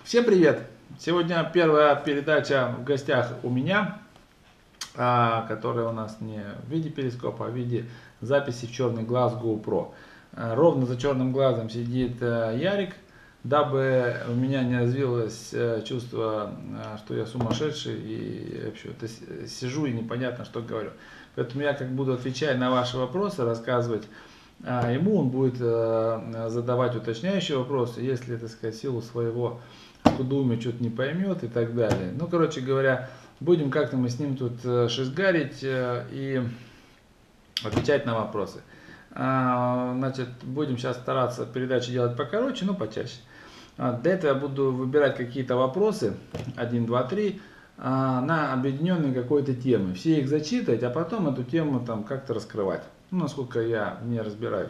Всем привет! Сегодня первая передача в гостях у меня, которая у нас не в виде перископа, а в виде записи в черный глаз GoPro. Ровно за черным глазом сидит Ярик, дабы у меня не развилось чувство, что я сумасшедший и вообще сижу и непонятно, что говорю. Поэтому я как буду отвечать на ваши вопросы, рассказывать ему, он будет задавать уточняющие вопросы, если, так сказать, в силу своего скудоумия что-то не поймет и так далее. Ну, короче говоря, будем как-то мы с ним тут шизгарить и отвечать на вопросы. Значит, будем сейчас стараться передачи делать покороче, но почаще. Для этого я буду выбирать какие-то вопросы, 1, 2, 3, на объединенные какой-то темы. Все их зачитывать, а потом эту тему там как-то раскрывать. Ну, насколько я в ней разбираюсь.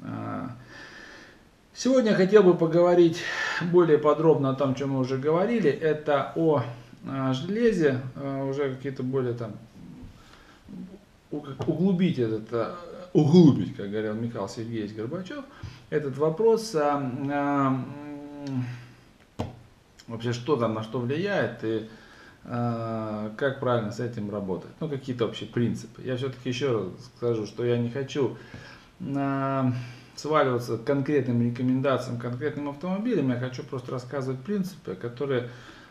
Сегодня я хотел бы поговорить более подробно о том, о чем мы уже говорили. Это о железе, уже какие-то более там углубить, как говорил Михаил Сергеевич Горбачев, этот вопрос, вообще что там на что влияет и как правильно с этим работать. Ну, какие-то вообще принципы. Я все-таки еще раз скажу, что я не хочу сваливаться к конкретным рекомендациям, конкретным автомобилям. Я хочу просто рассказывать принципы, которые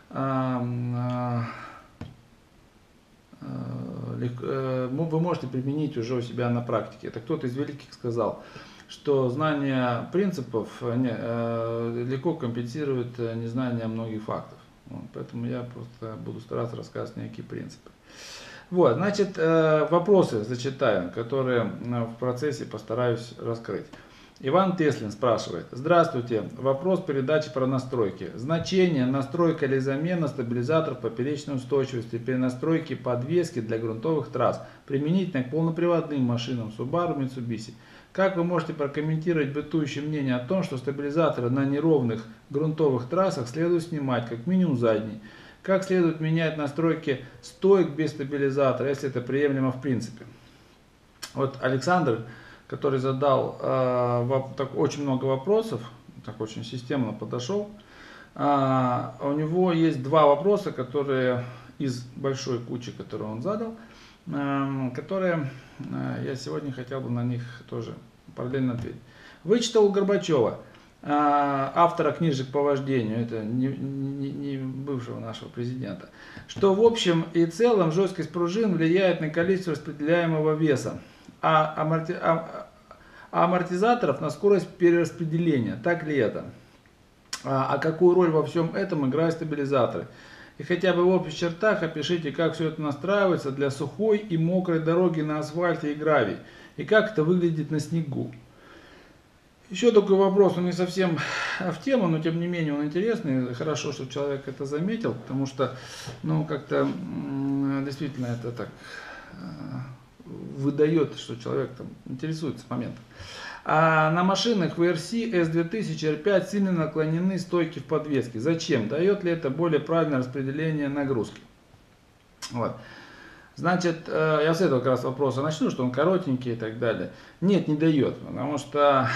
вы можете применить уже у себя на практике. Это кто-то из великих сказал, что знание принципов легко компенсирует незнание многих фактов. Поэтому я просто буду стараться рассказывать некие принципы. Вот, значит, вопросы зачитаю, которые в процессе постараюсь раскрыть. Иван Теслин спрашивает. Здравствуйте. Вопрос передачи про настройки. Значение, настройка или замена стабилизаторов поперечной устойчивости при настройке подвески для грунтовых трасс применительно к полноприводным машинам Subaru, Mitsubishi. Как вы можете прокомментировать бытующее мнение о том, что стабилизаторы на неровных грунтовых трассах следует снимать, как минимум задний? Как следует менять настройки стоек без стабилизатора, если это приемлемо в принципе? Вот Александр, который задал очень много вопросов, так очень системно подошел, у него есть два вопроса, которые из большой кучи, которую он задал, которые я сегодня хотел бы на них тоже параллельно ответить. Вычитал у Горбачева, автора книжек по вождению, это не бывшего нашего президента, что в общем и целом жесткость пружин влияет на количество распределяемого веса, а амортизаторов на скорость перераспределения. Так ли это? А какую роль во всем этом играют стабилизаторы? И хотя бы в общих чертах опишите, как все это настраивается для сухой и мокрой дороги на асфальте и гравии. И как это выглядит на снегу. Еще такой вопрос, он не совсем в тему, но тем не менее он интересный. Хорошо, что человек это заметил, потому что, ну, как-то действительно это так выдает, что человек там интересуется моментом. А на машинах VRC S2000 R5 сильно наклонены стойки в подвеске. Зачем? Дает ли это более правильное распределение нагрузки? Вот. Значит, я с этого как раз вопроса начну, что он коротенький и так далее. Нет, не дает, потому что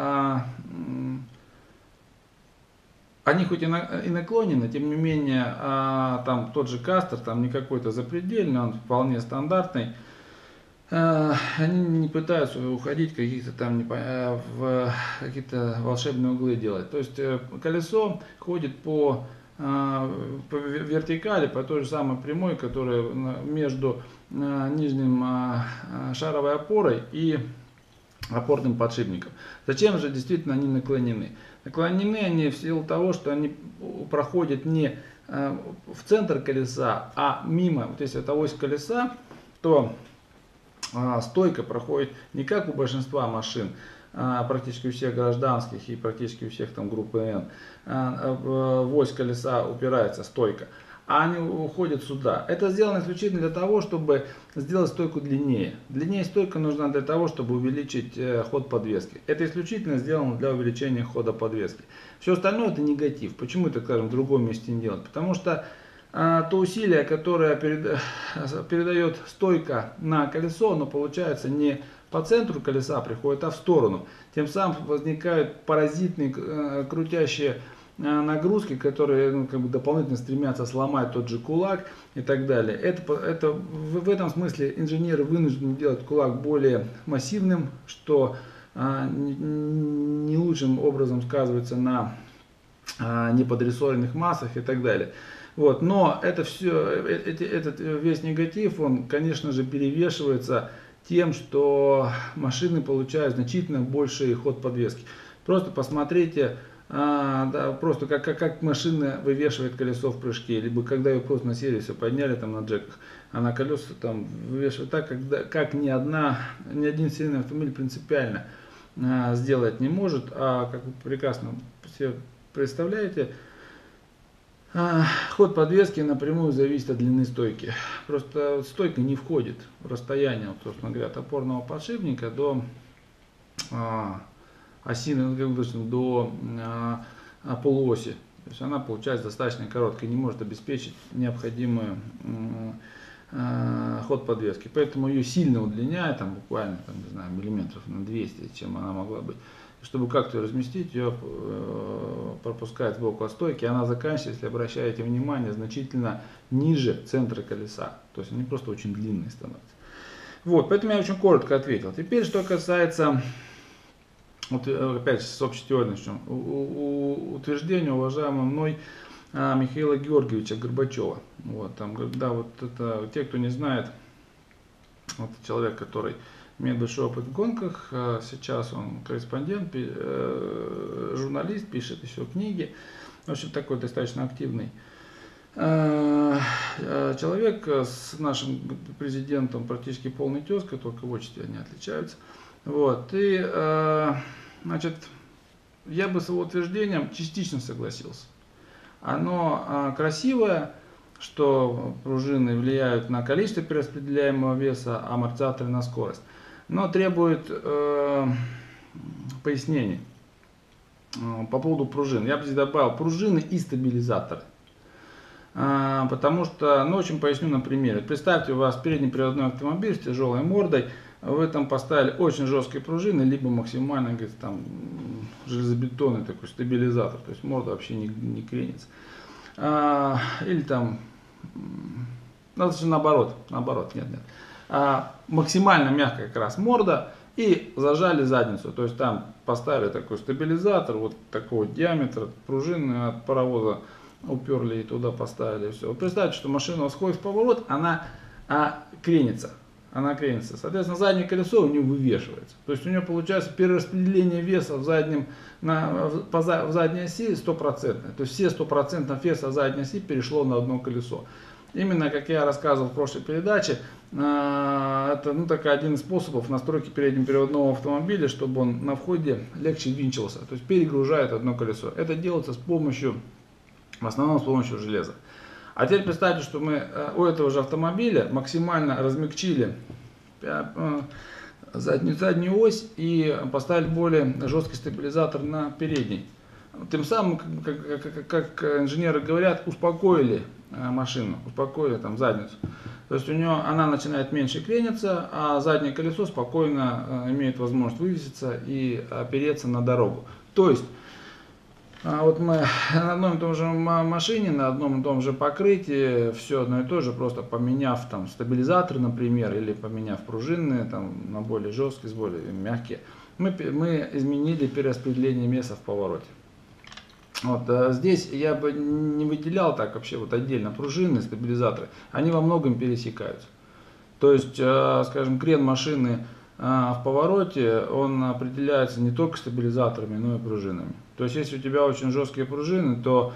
они хоть и наклонены, тем не менее, там тот же кастер, там не какой-то запредельный, он вполне стандартный. Они не пытаются уходить в какие-то волшебные углы делать. То есть колесо ходит по вертикали, по той же самой прямой, которая между нижним шаровой опорой и опорным подшипником. Зачем же действительно они наклонены? Наклонены они в силу того, что они проходят не в центр колеса, а мимо. Вот если это ось колеса, то стойка проходит не как у большинства машин, практически у всех гражданских и практически у всех там группы N, в ось колеса упирается стойка, а они уходят сюда. Это сделано исключительно для того, чтобы сделать стойку длиннее. Длиннее стойка нужна для того, чтобы увеличить ход подвески. Это исключительно сделано для увеличения хода подвески. Все остальное это негатив. Почему это, скажем, в другом месте не делать? Потому что то усилие, которое передает стойка на колесо, оно получается не по центру колеса приходит, а в сторону. Тем самым возникают паразитные крутящие нагрузки, которые как бы дополнительно стремятся сломать тот же кулак и так далее. В этом смысле инженеры вынуждены делать кулак более массивным, что не лучшим образом сказывается на неподрессоренных массах и так далее. Вот. Но это все, этот весь негатив, он, конечно же, перевешивается тем, что машины получают значительно больший ход подвески. Просто посмотрите, просто как машина вывешивает колесо в прыжке, либо когда ее просто на сервисе подняли там на джеках, она колеса там вывешивает так, как ни один серийный автомобиль принципиально сделать не может, а как вы прекрасно все представляете, ход подвески напрямую зависит от длины стойки. Просто стойка не входит в расстояние, вот, собственно говоря, от опорного подшипника до оси, до полуоси. То есть она получается достаточно короткой, не может обеспечить необходимый ход подвески. Поэтому ее сильно удлиняет, там, буквально там, не знаю, миллиметров на 200, чем она могла быть. Чтобы как-то ее разместить, ее пропускает сбоку от стойки, она заканчивается, если обращаете внимание, значительно ниже центра колеса. То есть они просто очень длинные становятся. Вот, поэтому я очень коротко ответил. Теперь, что касается, вот, опять с общей теорией начнем, утверждения уважаемого мной Михаила Георгиевича Горбачева. Вот, там, да, вот это, те, кто не знает, вот человек, который имеет большой опыт в гонках, сейчас он корреспондент, журналист, пишет еще книги, в общем, такой достаточно активный человек, с нашим президентом практически полный тезка, только в отчестве они отличаются. Вот, и, значит, я бы с его утверждением частично согласился. Оно красивое, что пружины влияют на количество перераспределяемого веса, а амортизаторы на скорость. Но требует пояснений по поводу пружин. Я бы здесь добавил пружины и стабилизаторы. Потому что, ну, очень поясню на примере. Представьте, у вас передний приводной автомобиль с тяжелой мордой, вы там поставили очень жесткие пружины, либо максимально, говорит, там, железобетонный такой стабилизатор, то есть морда вообще не кренится. Или там, ну, наоборот, нет. Максимально мягкая как раз морда и зажали задницу, то есть там поставили такой стабилизатор вот такого диаметра, пружины от паровоза уперли и туда поставили, и все. Вот представьте, что машина сходит в поворот, она кренится. Соответственно, заднее колесо у нее вывешивается. То есть у нее получается перераспределение веса в задней оси 100%. То есть все 100% веса задней оси перешло на одно колесо. Именно, как я рассказывал в прошлой передаче, это такой один из способов настройки переднеприводного автомобиля, чтобы он на входе легче винчивался. То есть перегружает одно колесо. Это делается в основном с помощью железа. А теперь представьте, что мы у этого же автомобиля максимально размягчили заднюю ось и поставили более жесткий стабилизатор на передний. Тем самым, как инженеры говорят, успокоили машину, успокоили там задницу. То есть она начинает меньше крениться, а заднее колесо спокойно имеет возможность вывеситься и опереться на дорогу. То есть вот мы на одном и том же машине, на одном и том же покрытии, все одно и то же, просто поменяв там стабилизаторы, например, или поменяв пружины там, на более жесткие, более мягкие, мы изменили перераспределение веса в повороте. Вот, здесь я бы не выделял так вообще вот отдельно пружины, стабилизаторы, они во многом пересекаются. То есть, скажем, крен машины в повороте, он определяется не только стабилизаторами, но и пружинами. То есть, если у тебя очень жесткие пружины, то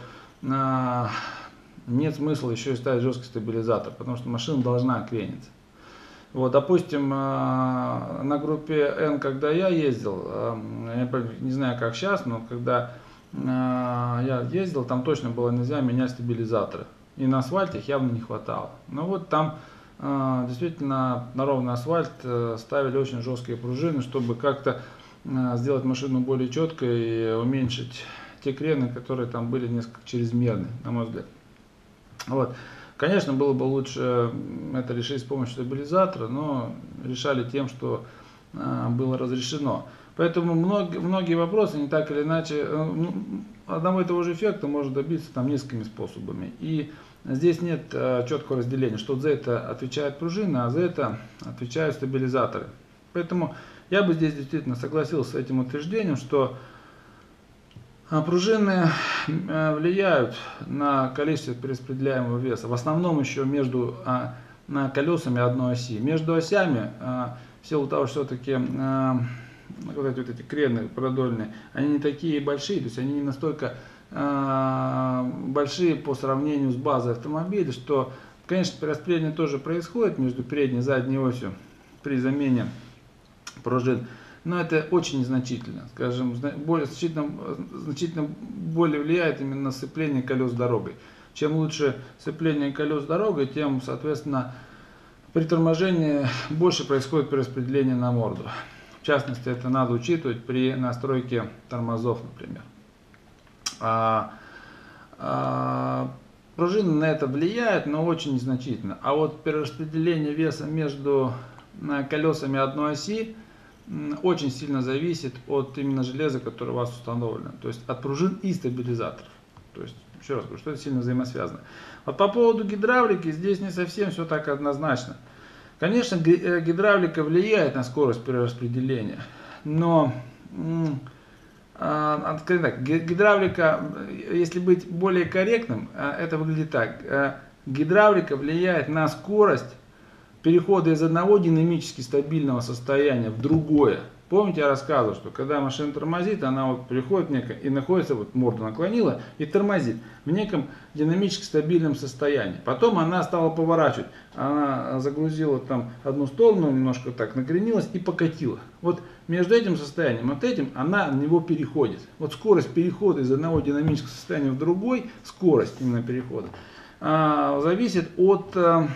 нет смысла еще и ставить жесткий стабилизатор, потому что машина должна крениться. Вот, допустим, на группе N, когда я ездил, я не знаю как сейчас, но когда я ездил, там точно было нельзя менять стабилизаторы. И на асфальте их явно не хватало. Но вот там действительно на ровный асфальт ставили очень жесткие пружины, чтобы как-то сделать машину более четкой и уменьшить те крены, которые там были несколько чрезмерны, на мой взгляд. Вот. Конечно, было бы лучше это решить с помощью стабилизатора, но решали тем, что было разрешено. Поэтому многие вопросы не так или иначе, одного и того же эффекта можно добиться там несколькими способами. И здесь нет четкого разделения, что за это отвечает пружина, а за это отвечают стабилизаторы. Поэтому я бы здесь действительно согласился с этим утверждением, что пружины влияют на количество перераспределяемого веса. В основном еще между колесами одной оси. Между осями, в силу того, что все-таки вот эти крены продольные, они не такие большие, то есть они не настолько большие по сравнению с базой автомобиля, что, конечно, перераспределение тоже происходит между передней и задней осью при замене пружин, но это очень незначительно. Скажем, значительно более влияет именно сцепление колес с дорогой. Чем лучше сцепление колес с дорогой, тем, соответственно, при торможении больше происходит перераспределение на морду. В частности, это надо учитывать при настройке тормозов, например. Пружины на это влияют, но очень незначительно. А вот перераспределение веса между колесами одной оси очень сильно зависит от именно железа, которое у вас установлено. То есть от пружин и стабилизаторов. То есть, еще раз говорю, что это сильно взаимосвязано. Вот по поводу гидравлики здесь не совсем все так однозначно. Конечно, гидравлика влияет на скорость перераспределения, но скажем так, гидравлика, если быть более корректным, это выглядит так. Гидравлика влияет на скорость перехода из одного динамически стабильного состояния в другое. Помните, я рассказывал, что когда машина тормозит, она вот приходит и находится, вот морду наклонила и тормозит в неком динамически стабильном состоянии. Потом она стала поворачивать, она загрузила там одну сторону, немножко так накренилась и покатила. Вот между этим состоянием, вот этим, она на него переходит. Вот скорость перехода из одного динамического состояния в другой, скорость именно перехода, зависит от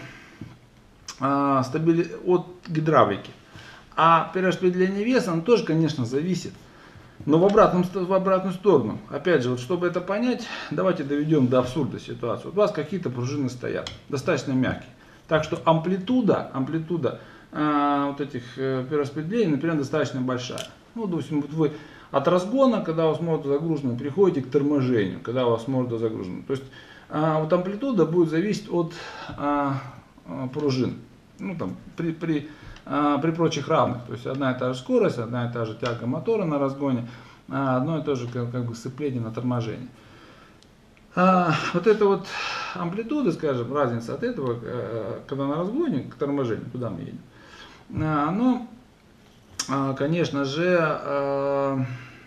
гидравлики. А перераспределение веса, оно тоже, конечно, зависит, но в обратную сторону. Опять же, вот чтобы это понять, давайте доведем до абсурда ситуацию. Вот у вас какие-то пружины стоят, достаточно мягкие. Так что амплитуда вот этих перераспределений, например, достаточно большая. Ну, допустим, вот вы от разгона, когда у вас морда загружена, переходите к торможению, когда у вас морда загружена. То есть вот амплитуда будет зависеть от пружин. Ну, там, при прочих равных. То есть одна и та же скорость, одна и та же тяга мотора на разгоне, одно и то же как бы сцепление на торможении. Вот эта вот амплитуда, скажем, разница от этого, когда на разгоне к торможению, куда мы едем, оно, конечно же,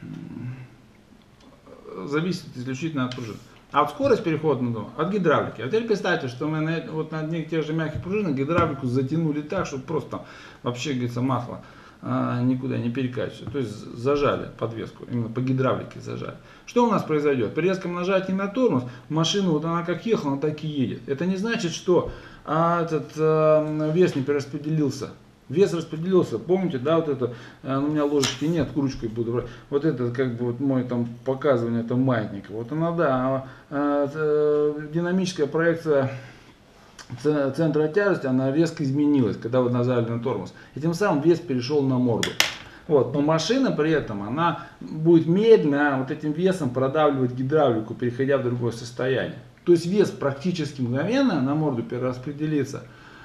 зависит исключительно от пружин. А вот скорость перехода от гидравлики. А теперь представьте, что мы на одних тех же мягких пружинах гидравлику затянули так, чтобы просто там вообще, говорится, масло никуда не перекачивается. То есть зажали подвеску, именно по гидравлике зажали. Что у нас произойдет? При резком нажатии на тормоз машина, вот она как ехала, она так и едет. Это не значит, что этот вес не перераспределился. Вес распределился, помните, да, вот это, у меня ложечки нет, ручкой буду брать, вот это как бы вот мой там показывание, это маятника, вот она, да, динамическая проекция центра тяжести, она резко изменилась, когда вы нажали на тормоз, и тем самым вес перешел на морду. Вот, но машина при этом, она будет медленно вот этим весом продавливать гидравлику, переходя в другое состояние. То есть вес практически мгновенно на морду перераспределится.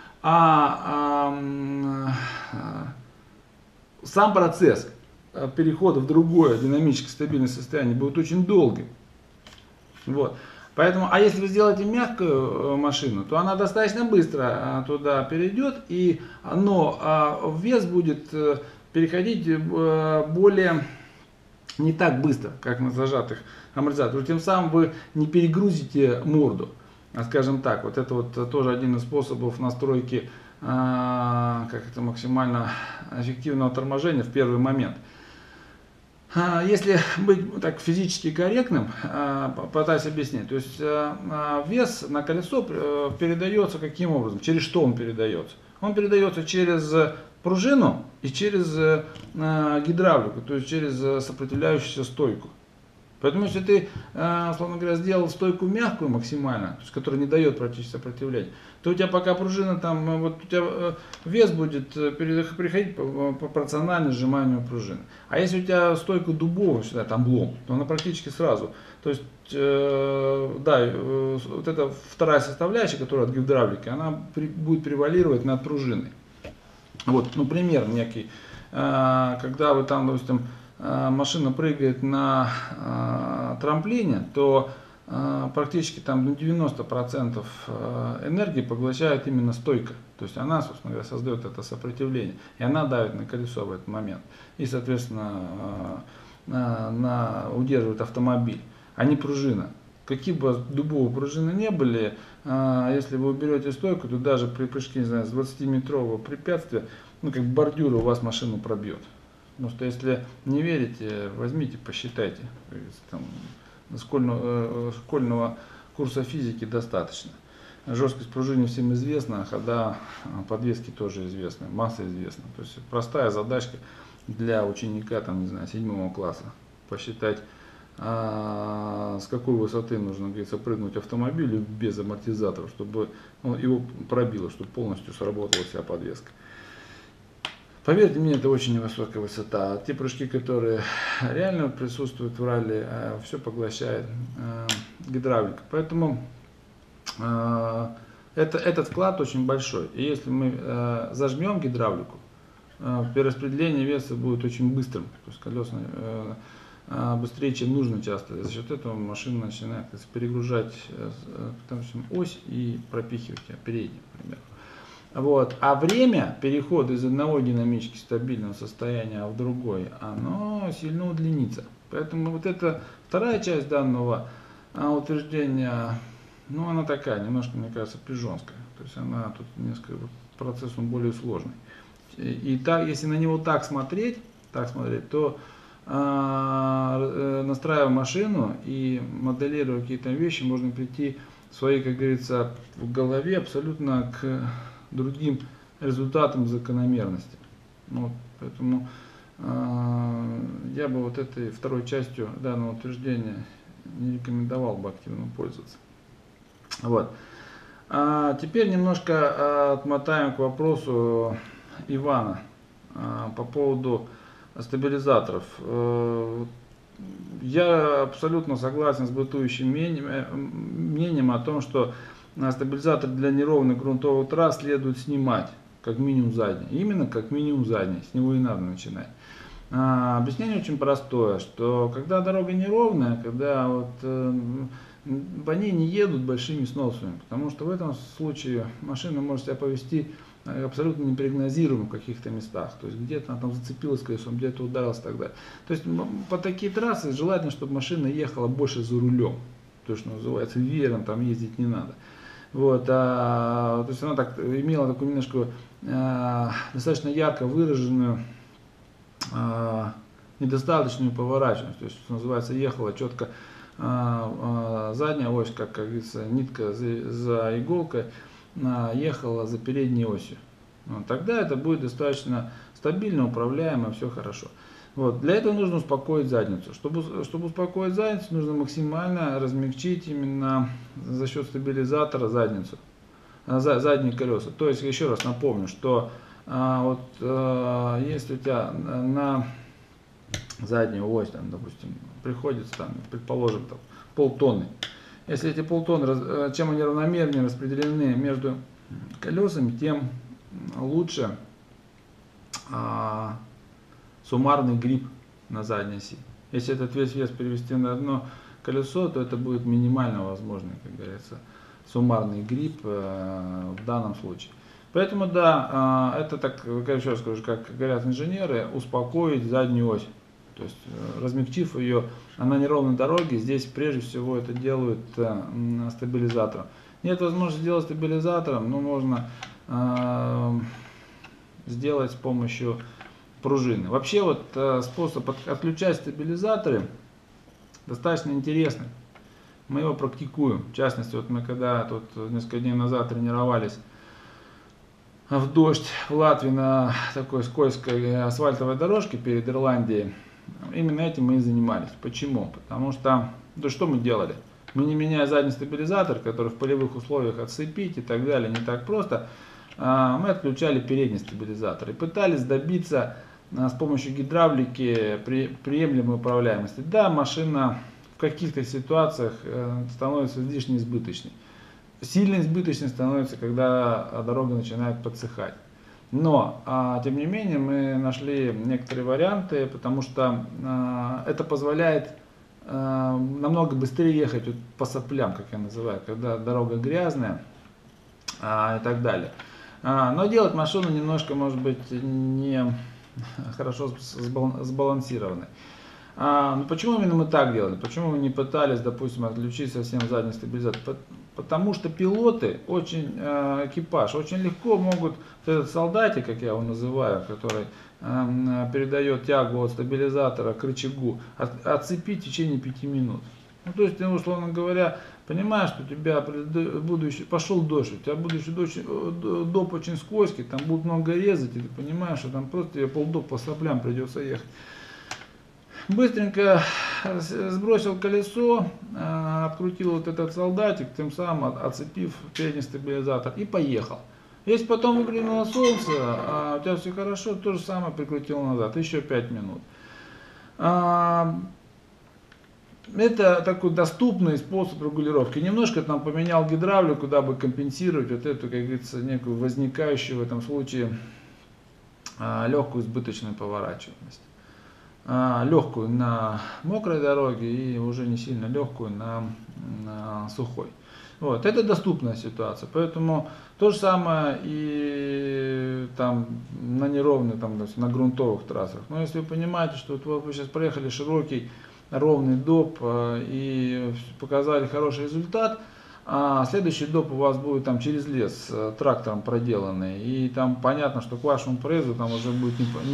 Сам процесс перехода в другое динамически стабильное состояние будет очень долгим. Вот. Поэтому, а если вы сделаете мягкую машину, то она достаточно быстро туда перейдет, но вес будет переходить более не так быстро, как на зажатых амортизаторах. Тем самым вы не перегрузите морду. Скажем так, вот это вот тоже один из способов настройки максимально эффективного торможения в первый момент. Если быть так физически корректным, пытаюсь объяснить, то есть вес на колесо передается каким образом, через что он передается? Он передается через пружину и через гидравлику, то есть через сопротивляющуюся стойку. Поэтому если ты, условно говоря, сделал стойку мягкую максимально, то есть, которая не дает практически сопротивления, то у тебя пока пружина там, вот у тебя вес будет приходить пропорционально сжиманию пружины. А если у тебя стойка дубовая, сюда там облом, то она практически сразу. То есть, да, вот эта вторая составляющая, которая от гидравлики, она будет превалировать над пружиной. Вот, ну, пример некий. Когда вы там, допустим, машина прыгает на трамплине, то практически там 90% энергии поглощает именно стойка. То есть она, собственно говоря, создает это сопротивление. И она давит на колесо в этот момент. И, соответственно, удерживает автомобиль, а не пружина. Какие бы дубовые пружины не были, если вы уберете стойку, то даже при прыжке, не знаю, с 20-метрового препятствия, ну, как бордюр у вас машину пробьет. Потому что если не верите, возьмите, посчитайте. Там, школьного курса физики достаточно. Жесткость пружины всем известна, хода подвески тоже известна, масса известна. То есть простая задачка для ученика, там, не знаю, 7 класса. Посчитать, с какой высоты нужно, говорится, прыгнуть автомобилю без амортизаторов, чтобы его пробило, чтобы полностью сработала вся подвеска. Поверьте мне, это очень невысокая высота. Те прыжки, которые реально присутствуют в ралли, все поглощает гидравлика. Поэтому этот вклад очень большой. И если мы зажмем гидравлику, перераспределение веса будет очень быстрым. То есть колеса быстрее, чем нужно часто. За счет этого машина начинает перегружать ось и пропихивать переднюю, например. Вот. А время перехода из одного динамически стабильного состояния в другой, оно сильно удлинится. Поэтому вот эта вторая часть данного утверждения, ну, она такая, немножко, мне кажется, пижонская. То есть она тут несколько, процесс он более сложный. И так, если на него так смотреть, то настраивая машину и моделируя какие-то вещи, можно прийти в своей, как говорится, в голове абсолютно к другим результатам закономерности. Вот, поэтому я бы вот этой второй частью данного утверждения не рекомендовал бы активно пользоваться. Вот. Теперь немножко отмотаем к вопросу Ивана по поводу стабилизаторов. Я абсолютно согласен с бытующим мнением о том, что стабилизатор для неровных грунтовых трасс следует снимать, как минимум задний. Именно как минимум задний, с него и надо начинать. Объяснение очень простое, что когда дорога неровная, когда по ней не едут большими сносами, потому что в этом случае машина может себя повести абсолютно непрогнозируемо в каких-то местах. То есть где-то она там зацепилась колесом, где-то ударилась и так далее. То есть по такие трассы желательно, чтобы машина ехала больше за рулем. То, что называется веером, там ездить не надо. Вот, то есть она так имела такую немножко достаточно ярко выраженную недостаточную поворачиваемость. То есть, что называется, ехала четко задняя ось, как говорится, нитка за иголкой, ехала за передней осью. Вот, тогда это будет достаточно стабильно, управляемо, все хорошо. Вот, для этого нужно успокоить задницу. Чтобы успокоить задницу, нужно максимально размягчить именно за счет стабилизатора задницу, задние колеса. То есть, еще раз напомню, что если у тебя на заднюю ось, там, допустим, приходится, там, предположим, там, полтонны. Если эти полтонны, чем они равномернее распределены между колесами, тем лучше суммарный гриб на задней оси. Если этот весь вес перевести на одно колесо, то это будет минимально возможный, как говорится, суммарный гриб в данном случае. Поэтому да, это так, еще раз скажу, как говорят инженеры, успокоить заднюю ось. То есть размягчив ее на неровной дороге, здесь прежде всего это делают стабилизатором. Нет возможности сделать стабилизатором, но можно сделать с помощью пружины. Вообще вот способ отключать стабилизаторы достаточно интересный. Мы его практикуем. В частности, вот мы когда тут несколько дней назад тренировались в дождь в Латвии на такой скользкой асфальтовой дорожке перед Ирландией, Именно этим мы и занимались. Почему? Потому что, да что мы делали? Мы, не меняя задний стабилизатор, который в полевых условиях отцепить и так далее, не так просто, мы отключали передний стабилизатор и пытались добиться с помощью гидравлики приемлемой управляемости. Да, машина в каких-то ситуациях становится излишне избыточной. Сильно избыточной становится, когда дорога начинает подсыхать. Но, тем не менее, мы нашли некоторые варианты, потому что это позволяет намного быстрее ехать вот по соплям, как я называю, когда дорога грязная и так далее. Но делать машину немножко, может быть, не хорошо сбалансированной. Но почему именно мы так делали? Почему мы не пытались, допустим, отключить совсем задний стабилизатор? Потому что пилоты, экипаж, очень легко могут, этот солдатик, как я его называю, который передает тягу от стабилизатора к рычагу, отцепить в течение 5 минут. Ну, то есть ты, условно говоря, понимаешь, что у тебя пошел дождь, у тебя будущий доп очень скользкий, там будут много резать, и ты понимаешь, что там просто тебе полдоп по соплям придется ехать. Быстренько сбросил колесо, открутил вот этот солдатик, тем самым отцепив передний стабилизатор, и поехал. Если потом выглянуло солнце, у тебя все хорошо, то же самое прикрутил назад, еще 5 минут. Это такой доступный способ регулировки. Немножко там поменял гидравлику, дабы компенсировать вот эту, как говорится, некую возникающую в этом случае легкую избыточную поворачиваемость. Легкую на мокрой дороге и уже не сильно легкую на сухой. Вот, это доступная ситуация, поэтому то же самое и там на неровных, там, на грунтовых трассах. Но если вы понимаете, что вот вы сейчас проехали широкий ровный доп и показали хороший результат, а следующий доп у вас будет там через лес трактором проделанный, и там понятно, что к вашему прейзу там уже будет,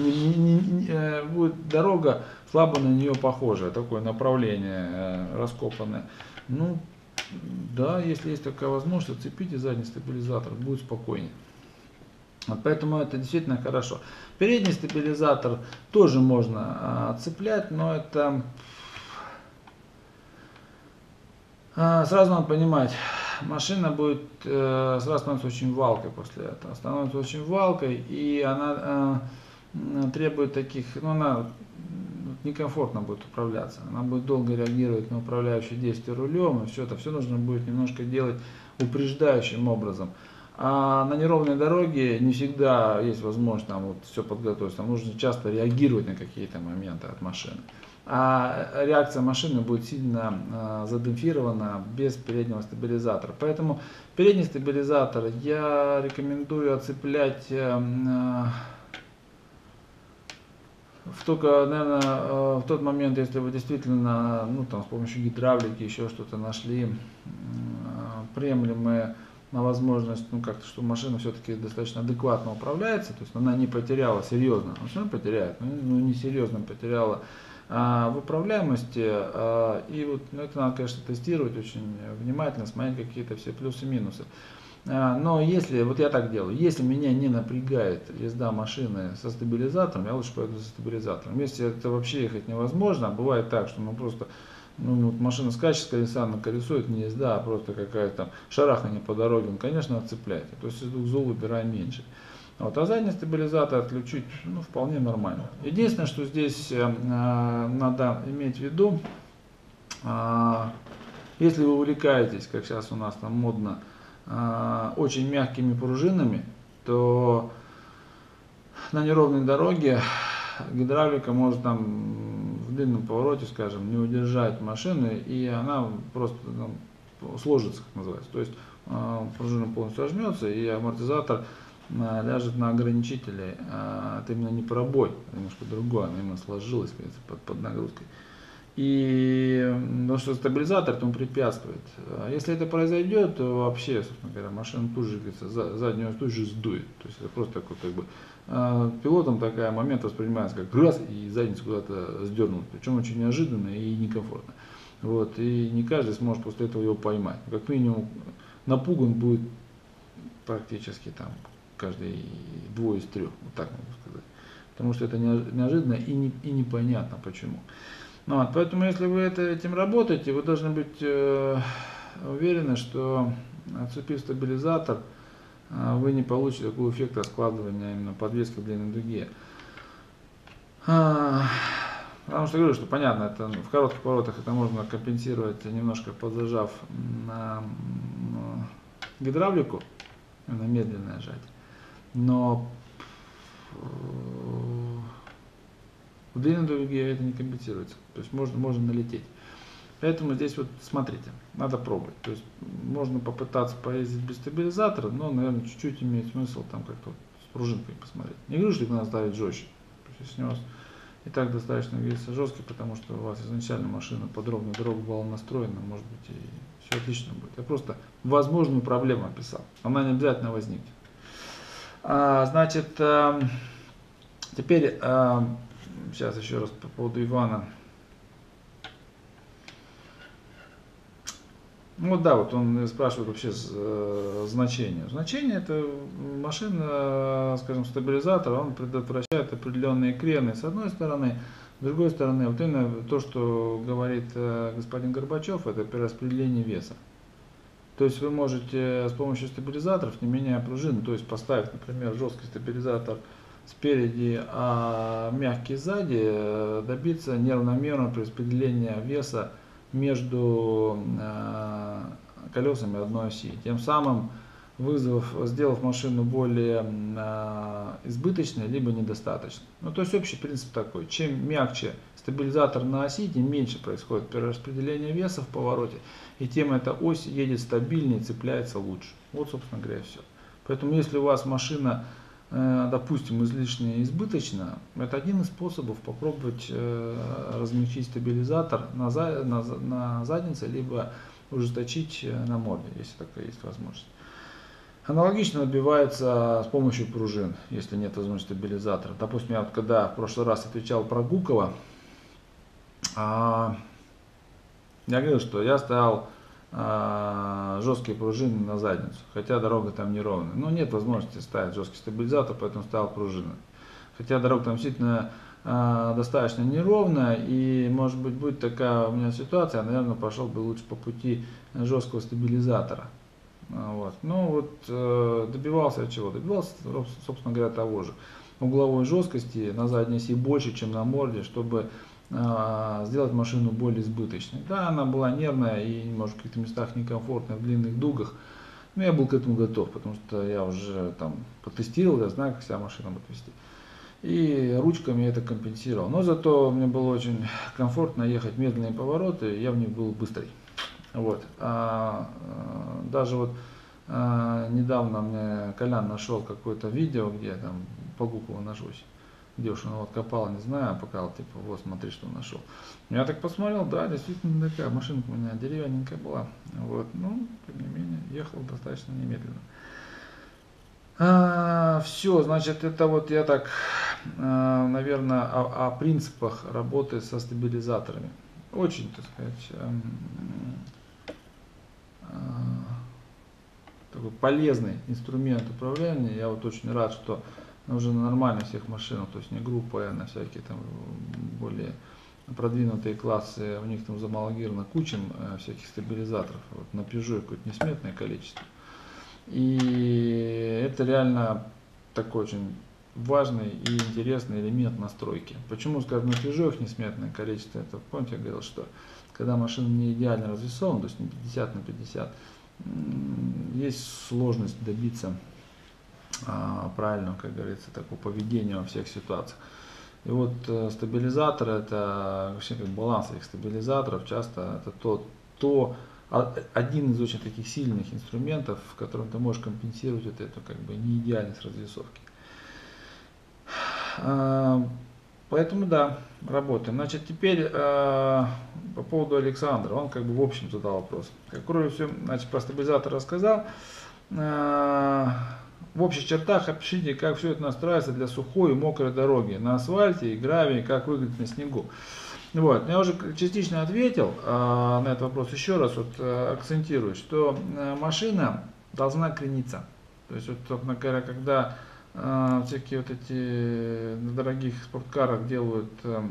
будет дорога слабо на нее похожая, такое направление раскопанное. Ну да, если есть такая возможность, отцепите задний стабилизатор, будет спокойнее. Вот поэтому это действительно хорошо. Передний стабилизатор тоже можно отцеплять, но это сразу надо понимать, машина будет сразу становится очень валкой после этого. Становится очень валкой, и она требует таких, ну она некомфортно будет управляться. Она будет долго реагировать на управляющие действия рулем, и все это все нужно будет немножко делать упреждающим образом. А на неровной дороге не всегда есть возможность там вот все подготовить. Там нужно часто реагировать на какие-то моменты от машины. А реакция машины будет сильно задемпфирована без переднего стабилизатора. Поэтому передний стабилизатор я рекомендую отцеплять только, наверное, в тот момент, если вы действительно, ну, там, с помощью гидравлики еще что-то нашли, приемлемые на возможность, ну, как-то, что машина все-таки достаточно адекватно управляется, то есть она не потеряла серьезно, она все равно потеряет, но не серьезно потеряла в управляемости, и вот, ну, это надо, конечно, тестировать очень внимательно, смотреть какие-то все плюсы-минусы. Но если, вот я так делаю, если меня не напрягает езда машины со стабилизатором, я лучше поеду со стабилизатором. Если это вообще ехать невозможно, бывает так, что просто вот машина скачет с колеса на колесо, это не езда, а просто какая-то шарахание по дороге, конечно, отцепляйте. То есть из 2 зол выбираем меньше. Вот, а задний стабилизатор отключить, ну, вполне нормально. Единственное, что здесь надо иметь в виду, если вы увлекаетесь, как сейчас у нас там модно, очень мягкими пружинами, то на неровной дороге гидравлика может там в длинном повороте, скажем, не удержать машины, и она просто сложится, как называется. То есть пружина полностью сожмется, и амортизатор ляжет на ограничители. Это именно не пробой, а немножко другое, она именно сложилась под нагрузкой. И потому что стабилизатор этому препятствует. Если это произойдет, то вообще, собственно говоря, машина тут же, заднюю тут же сдует. То есть это просто такой, как бы, пилотом такой момент воспринимается как раз и задницу куда-то сдернул. Причем очень неожиданно и некомфортно. Вот, и не каждый сможет после этого его поймать. Как минимум напуган будет практически там каждый 2 из 3, вот так могу сказать. потому что это неожиданно и непонятно почему. Ну, вот, поэтому если вы этим работаете, вы должны быть уверены, что отцепив стабилизатор, вы не получите такой эффект раскладывания именно подвески в длинной дуге. Потому что говорю, что понятно, это в коротких поворотах это можно компенсировать, немножко подзажав на гидравлику, на медленное сжатие. Но в длинной дуге это не компенсируется. То есть можно налететь. Поэтому здесь вот смотрите, надо пробовать. То есть можно попытаться поездить без стабилизатора, но, наверное, чуть-чуть имеет смысл там как-то с пружинкой посмотреть. Не говорю, что их надо ставить жестче. То есть, если у вас и так достаточно веса жесткий, потому что у вас изначально машина под ровную дорогу была настроена, может быть, и все отлично будет. Я просто возможную проблему описал. Она не обязательно возникнет. Значит, теперь, сейчас еще раз по поводу Ивана. Ну да, вот он спрашивает вообще значение. Значение — это машина, скажем, стабилизатор, он предотвращает определенные крены с одной стороны, с другой стороны, вот именно то, что говорит господин Горбачев, это перераспределение веса. То есть вы можете с помощью стабилизаторов, не меняя пружину, то есть поставив, например, жесткий стабилизатор спереди, а мягкий сзади, добиться неравномерного перераспределения веса между колесами одной оси, тем самым сделав машину более избыточной, либо недостаточной. Ну, то есть общий принцип такой: чем мягче стабилизатор на оси, тем меньше происходит перераспределение веса в повороте, и тем эта ось едет стабильнее, цепляется лучше. Вот, собственно говоря, все. Поэтому если у вас машина, допустим, излишне избыточно, это один из способов попробовать размягчить стабилизатор на заднице, либо ужесточить на морде, если такая есть возможность. Аналогично отбивается с помощью пружин, если нет возможности стабилизатора. Допустим, я вот когда в прошлый раз отвечал про Гукова, я говорил, что я ставил жесткие пружины на задницу, хотя дорога там неровная. Но нет возможности ставить жесткий стабилизатор, поэтому ставил пружины. Хотя дорога там действительно достаточно неровная, и может быть будет такая у меня ситуация, я, наверное, пошел бы лучше по пути жесткого стабилизатора. Вот. Ну вот добивался чего? Добивался, собственно говоря, того же. Угловой жесткости на задней оси больше, чем на морде, чтобы сделать машину более избыточной. Да, она была нервная и, может, в каких-то местах некомфортная в длинных дугах, но я был к этому готов, потому что я уже там потестировал, я знаю, как себя машина будет вести. И ручками это компенсировал. Но зато мне было очень комфортно ехать медленные повороты, я в них был быстрый. Вот. Даже вот недавно мне Колян нашел какое-то видео, где я там по Гукову ножусь. Где уж он вот копал, не знаю, показал, типа, вот смотри, что нашел. Я так посмотрел, да, действительно такая машинка у меня деревянненькая была. Вот, ну, тем не менее, ехал достаточно немедленно. Все, значит, это вот я так, наверное, о принципах работы со стабилизаторами. Очень, так сказать, такой полезный инструмент управления. Я вот очень рад, что уже на нормальных всех машинах, то есть не группа, а на всякие там более продвинутые классы, у них там замалогировано куча всяких стабилизаторов. Вот на Peugeot какое-то несметное количество. И это реально такой очень важный и интересный элемент настройки. Почему, скажем, на Peugeot их несметное количество? Это, помните, я говорил, что когда машина не идеально развесована, то есть не 50 на 50, есть сложность добиться правильного, как говорится, такого поведения во всех ситуациях. И вот стабилизатор — это вообще как баланс этих стабилизаторов, часто это один из очень таких сильных инструментов, в котором ты можешь компенсировать вот эту как бы неидеальность развесовки. Поэтому да, работаем. Значит, теперь по поводу Александра, он как бы в общем задал вопрос. Кроме всего, значит, про стабилизатор рассказал. В общих чертах опишите, как все это настраивается для сухой и мокрой дороги, на асфальте и гравии, как выглядит на снегу. Вот. Я уже частично ответил на этот вопрос, еще раз вот, акцентирую, что машина должна крениться. То есть, вот, собственно говоря, когда всякие вот эти на дорогих спорткарах делают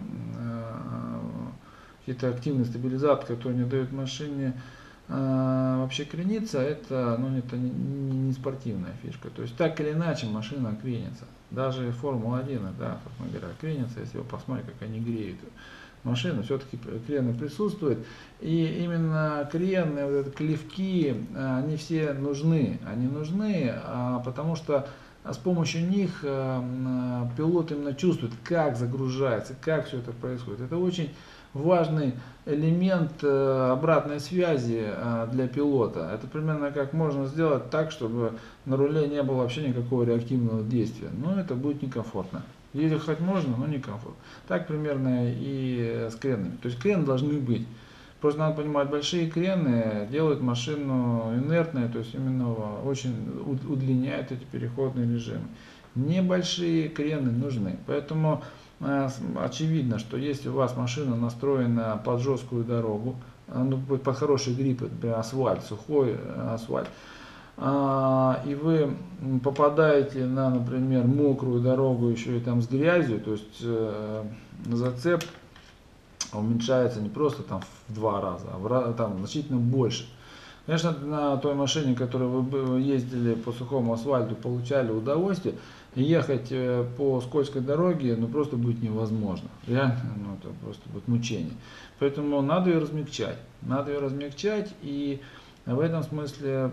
какие-то активные стабилизаторы, которые не дают машине вообще крениться, это, ну, это не спортивная фишка. То есть так или иначе машина кренится. Даже Формула-1, да, собственно говоря, кренится, если вы посмотрите, как они греют машину, все-таки крены присутствуют. И именно крены, вот это, клевки, они все нужны. Они нужны, потому что с помощью них пилот именно чувствует, как загружается, как все это происходит. Это очень важный элемент обратной связи для пилота. Это примерно как можно сделать так, чтобы на руле не было вообще никакого реактивного действия. Но это будет некомфортно. Ехать можно, но некомфортно. Так примерно и с кренами. То есть крены должны быть. Просто надо понимать, большие крены делают машину инертной, то есть именно очень удлиняют эти переходные режимы. Небольшие крены нужны. Поэтому очевидно, что если у вас машина настроена под жесткую дорогу, ну, под хороший грипп, например, асфальт, сухой асфальт, и вы попадаете на, например, мокрую дорогу еще и там с грязью, то есть зацеп уменьшается не просто там в 2 раза, а там значительно больше. Конечно, на той машине, которой вы ездили по сухому асфальту, получали удовольствие, ехать по скользкой дороге, ну, просто будет невозможно. Реально, ну, это просто будет мучение. Поэтому надо ее размягчать. Надо ее размягчать, и в этом смысле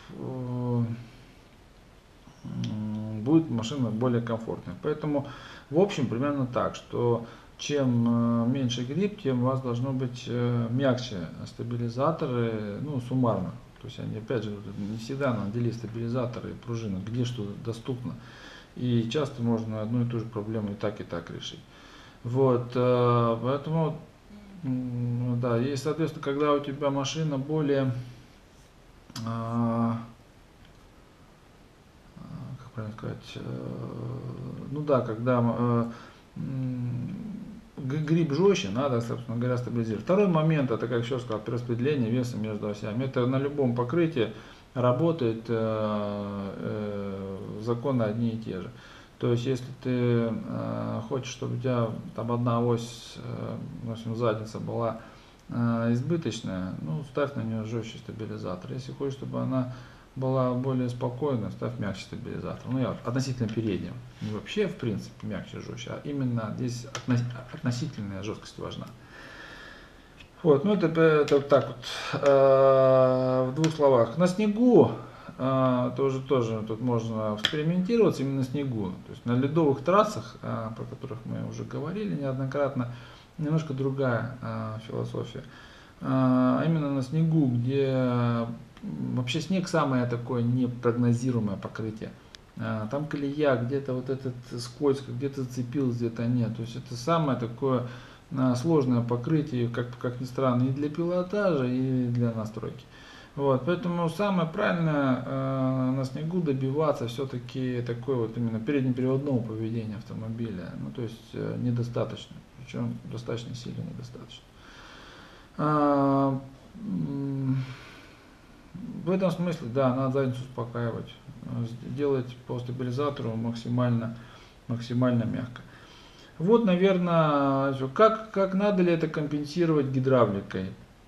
будет машина более комфортной. Поэтому, в общем, примерно так, что чем меньше грипп, тем у вас должно быть мягче стабилизаторы, ну, суммарно. То есть они, опять же, не всегда надели стабилизаторы и пружины, где что доступно. И часто можно одну и ту же проблему и так решить. Вот, поэтому, да, и, соответственно, когда у тебя машина более, как правильно сказать, ну да, когда грипп жестче, надо, собственно говоря, стабилизировать. Второй момент, это, как еще сказал, перераспределение веса между осями. Это на любом покрытии работает законы одни и те же. То есть, если ты хочешь, чтобы у тебя там одна ось, в общем, задница была избыточная, ну, ставь на нее жестче стабилизатор. Если хочешь, чтобы она была более спокойная, ставь мягче стабилизатор. Ну, я относительно переднего. Не вообще, в принципе, мягче, жестче, а именно здесь относительная жесткость важна. Вот, ну это так вот, в 2 словах. На снегу тоже тут можно экспериментировать именно на снегу. То есть на ледовых трассах, про которых мы уже говорили неоднократно, немножко другая философия. Именно на снегу, где вообще снег самое такое непрогнозируемое покрытие. Там колея, где-то вот этот скользко, где-то зацепилось, где-то нет. То есть это самое такое сложное покрытие, как ни странно, и для пилотажа, и для настройки. Вот, поэтому самое правильное на снегу добиваться все-таки такой вот именно переднеприводного поведения автомобиля. Ну, то есть недостаточно, причем достаточно сильно недостаточно. В этом смысле, да, надо задницу успокаивать, делать по стабилизатору максимально мягко. Вот, наверное, как надо ли это компенсировать гидравликой?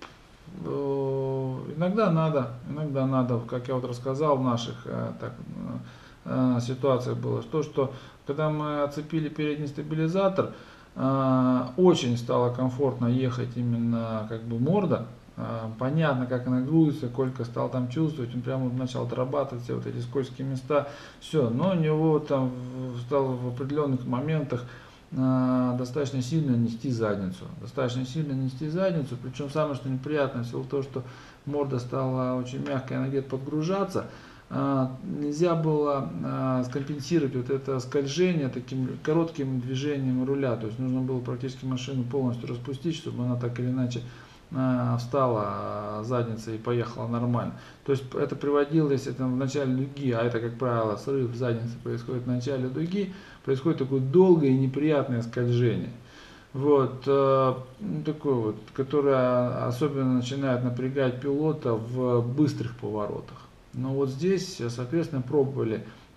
Иногда надо, как я вот рассказал в наших ситуациях было, что когда мы оцепили передний стабилизатор, очень стало комфортно ехать именно как бы морда. Понятно, как она грузится, Колька стал там чувствовать, он прямо начал отрабатывать все вот эти скользкие места, все, но у него там стало в определенных моментах достаточно сильно нести задницу, причем самое что неприятное, всего то, что морда стала очень мягкой, она где-то подгружаться, нельзя было скомпенсировать вот это скольжение таким коротким движением руля, то есть нужно было практически машину полностью распустить, чтобы она так или иначе встала задница и поехала нормально. То есть это приводило, если это в начале дуги, а это, как правило, срыв задницы происходит в начале дуги, происходит такое долгое и неприятное скольжение. Вот, такое вот, которое особенно начинает напрягать пилота в быстрых поворотах. Но вот здесь, соответственно, пробовали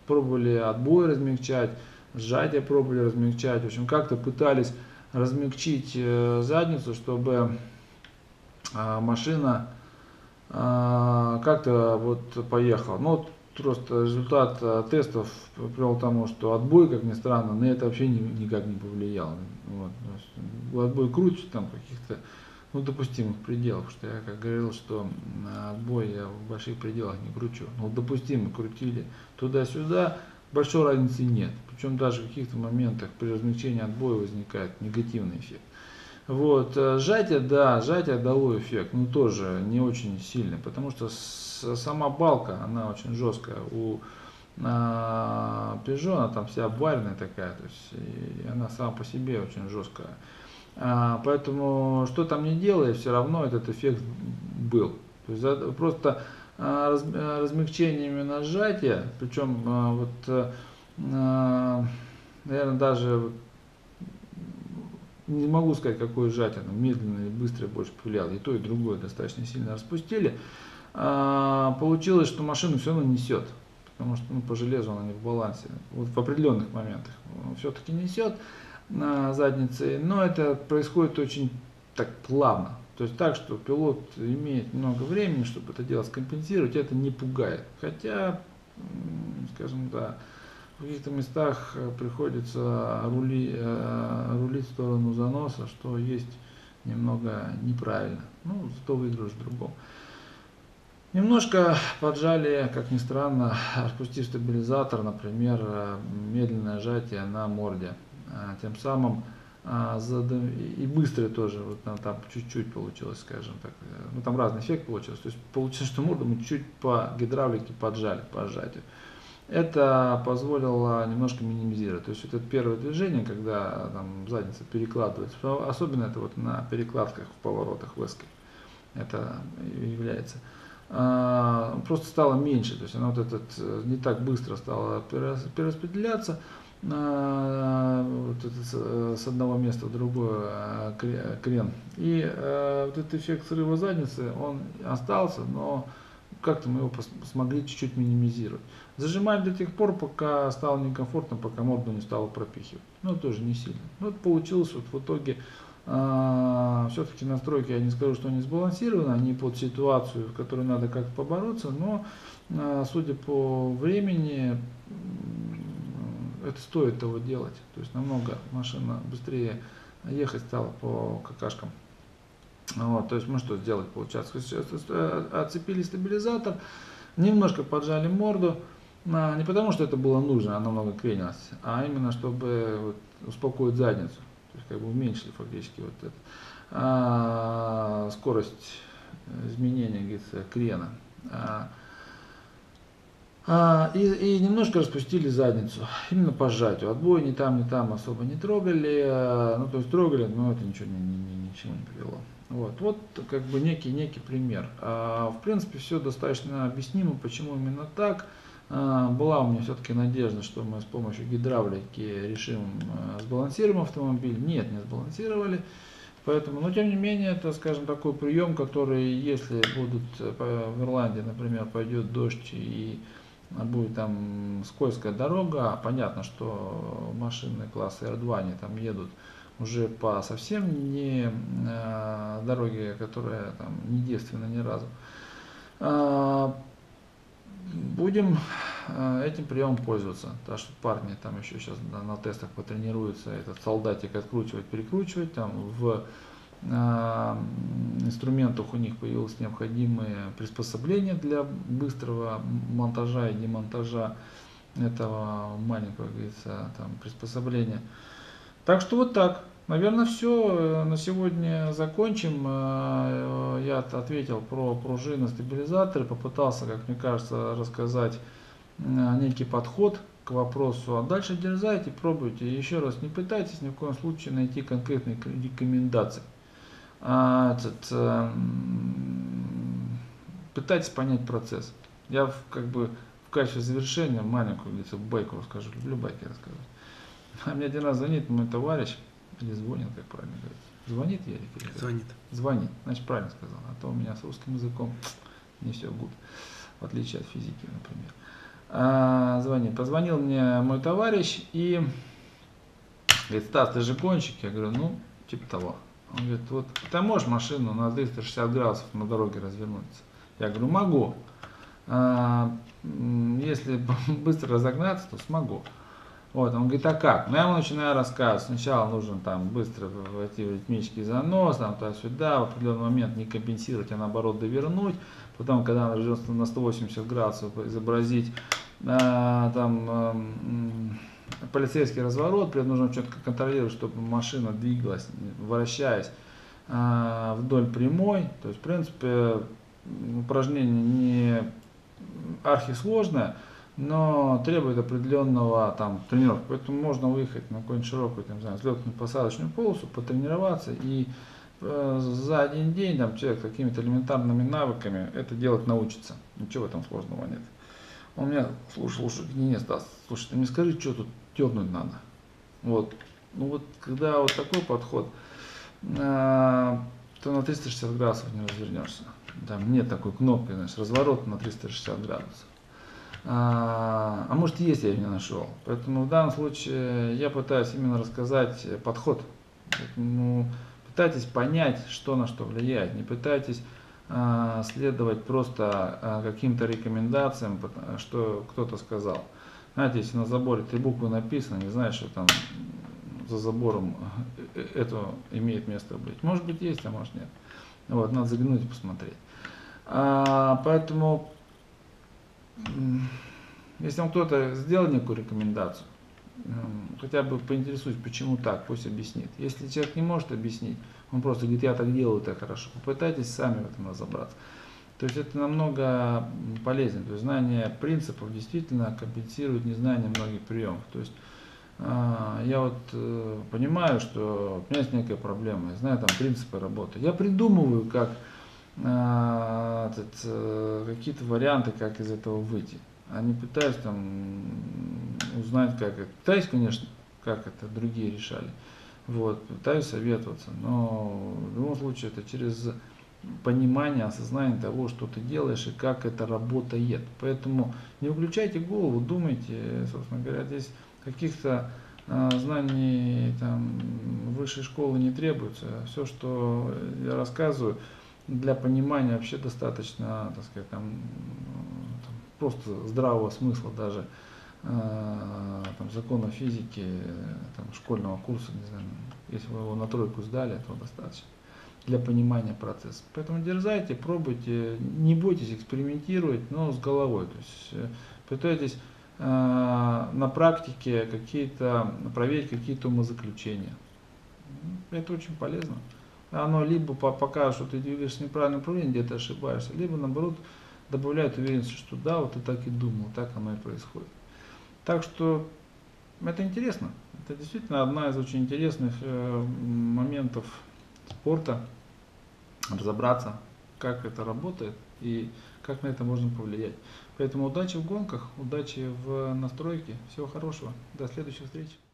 пробовали отбой размягчать, сжатие пробовали размягчать. В общем, как-то пытались размягчить задницу, чтобы машина как-то вот поехала. Ну, вот просто результат тестов привел к тому, что отбой, как ни странно, на это вообще никак не повлиял. Вот. Отбой крутит там каких-то допустимых пределах, потому что я как говорил, что отбой я в больших пределах не кручу. Но допустимо крутили туда-сюда, большой разницы нет. Причем даже в каких-то моментах при размягчении отбоя возникает негативный эффект. Вот, сжатие, да, сжатие дало эффект, но тоже не очень сильный, потому что сама балка, она очень жесткая. У Peugeot она там вся обваренная такая, то есть и она сама по себе очень жесткая. Поэтому что там не делай, все равно этот эффект был. То есть просто размягчение именно сжатия, причем вот, наверное, даже не могу сказать, какое сжатие, медленно или быстро больше повлияло, и то, и другое достаточно сильно распустили. Получилось, что машину все равно несет, потому что по железу она не в балансе. Вот в определенных моментах все-таки несет на заднице, но это происходит очень так плавно. То есть так, что пилот имеет много времени, чтобы это дело скомпенсировать, это не пугает. Хотя, скажем, да, в каких-то местах приходится рулить в сторону заноса, что есть немного неправильно. Ну, зато выигрыш в другом. Немножко поджали, как ни странно, распустив стабилизатор, например, медленное сжатие на морде. Тем самым и быстрое тоже, вот там чуть-чуть получилось, скажем так. Ну, там разный эффект получился. То есть получилось, что морду мы чуть по гидравлике поджали, по сжатию. Это позволило немножко минимизировать. То есть вот это первое движение, когда там задница перекладывается, особенно это вот на перекладках в поворотах в эске, это является. Просто стало меньше, то есть она вот не так быстро стала перераспределяться вот с одного места в другое крен. И вот этот эффект срыва задницы, он остался, но как-то мы его смогли чуть-чуть минимизировать. Зажимаем до тех пор, пока стало некомфортно, пока морду не стало пропихивать. Но тоже не сильно. Ну, это получилось вот в итоге. Все-таки настройки, я не скажу, что они сбалансированы, они под ситуацию, в которой надо как-то побороться, но судя по времени, это стоит того делать. То есть намного машина быстрее ехать стала по какашкам. Вот, то есть мы что сделать получается? Отцепили стабилизатор, немножко поджали морду, не потому что это было нужно, она много кренилась, а именно чтобы вот успокоить задницу. То есть как бы уменьшили фактически вот это, скорость изменения, говорится, крена. И немножко распустили задницу, именно по сжатию. Отбой ни там особо не трогали, ну то есть трогали, но это ничего ничего не привело. Вот как бы некий пример. В принципе, все достаточно объяснимо, почему именно так. Была у меня все-таки надежда, что мы с помощью гидравлики решим, сбалансируем автомобиль. Нет, не сбалансировали. Поэтому, но тем не менее, это, скажем, такой прием, который, если в Ирландии, например, пойдет дождь и будет там скользкая дорога, понятно, что машины класса R2 они там едут уже по совсем не дороге, которая там не девственна ни разу. Будем этим приемом пользоваться. Так что парни там еще сейчас на тестах потренируются этот солдатик откручивать, перекручивать. Там в инструментах у них появилось необходимые приспособления для быстрого монтажа и демонтажа этого маленького, как говорится, там, приспособления. Так что вот так. Наверное, все. На сегодня закончим. Я ответил про пружины, стабилизаторы. Попытался, как мне кажется, рассказать некий подход к вопросу. А дальше дерзайте, пробуйте. И еще раз, не пытайтесь ни в коем случае найти конкретные рекомендации. Пытайтесь понять процесс. Я как бы в качестве завершения маленькую байку расскажу. Люблю байки рассказывать. А мне один раз звонит мой товарищ. Или звонит, как правильно говорить. Звонит Ярик? Или Звонит. Звонит, значит правильно сказал. А то у меня с русским языком не все гуд. В отличие от физики, например. Позвонил мне мой товарищ и говорит: Стас, ты же гонщик? Я говорю: ну, типа того. Он говорит: вот ты можешь машину на 360 градусов на дороге развернуться? Я говорю: могу. Если быстро разогнаться, то смогу. Вот, он говорит: а как? Ну, я ему начинаю рассказывать. Сначала нужно там быстро войти в ритмический занос, там туда-сюда, в определенный момент не компенсировать, а наоборот довернуть. Потом, когда он развернется на 180 градусов, изобразить полицейский разворот, при этом нужно четко контролировать, чтобы машина двигалась, вращаясь вдоль прямой. То есть, в принципе, упражнение не архисложное, но требует определенного тренировки. Поэтому можно выехать на какую-нибудь широкую, взлетную посадочную полосу, потренироваться, и за один день человек с какими-то элементарными навыками это делать научится. Ничего в этом сложного нет. Он меня слушай, не Стас, слушай, ты мне скажи, что тут дернуть надо. Вот. Ну вот, когда вот такой подход, то на 360 градусов не развернешься. Там нет такой кнопки, разворот на 360 градусов. А может, есть, я ее не нашел. Поэтому в данном случае я пытаюсь именно рассказать подход. Ну, пытайтесь понять, что на что влияет. Не пытайтесь следовать просто каким-то рекомендациям, что кто-то сказал. Знаете, если на заборе 3 буквы написано, не знаешь, что там за забором это имеет место быть. Может быть, есть, а может, нет. Вот, надо заглянуть и посмотреть. Поэтому, если вам кто-то сделал некую рекомендацию, хотя бы поинтересуйтесь, почему так, пусть объяснит. Если человек не может объяснить, он просто говорит: я так делаю, это хорошо. Попытайтесь сами в этом разобраться. То есть это намного полезнее. То есть знание принципов действительно компенсирует незнание многих приемов. То есть я вот понимаю, что у меня есть некая проблема, я знаю принципы работы. Я придумываю, как какие-то варианты, как из этого выйти. А не пытаюсь узнать, как это. Пытаюсь, конечно, как это другие решали. Вот, пытаюсь советоваться, но в любом случае это через понимание, осознание того, что ты делаешь и как это работает. Поэтому не выключайте голову, думайте, собственно говоря, здесь каких-то знаний высшей школы не требуется. Все, что я рассказываю, для понимания вообще достаточно, так сказать, просто здравого смысла, даже закона физики, школьного курса, не знаю, если вы его на 3 сдали, то достаточно для понимания процесса. Поэтому дерзайте, пробуйте, не бойтесь экспериментировать, но с головой. То есть пытайтесь на практике проверить какие-то умозаключения. Это очень полезно. Оно либо покажет, что ты двигаешься в неправильном направлении, где ты ошибаешься, либо наоборот добавляет уверенность, что да, вот ты так и думал, так оно и происходит. Так что это интересно. Это действительно одна из очень интересных моментов спорта. Разобраться, как это работает и как на это можно повлиять. Поэтому удачи в гонках, удачи в настройке. Всего хорошего. До следующих встреч.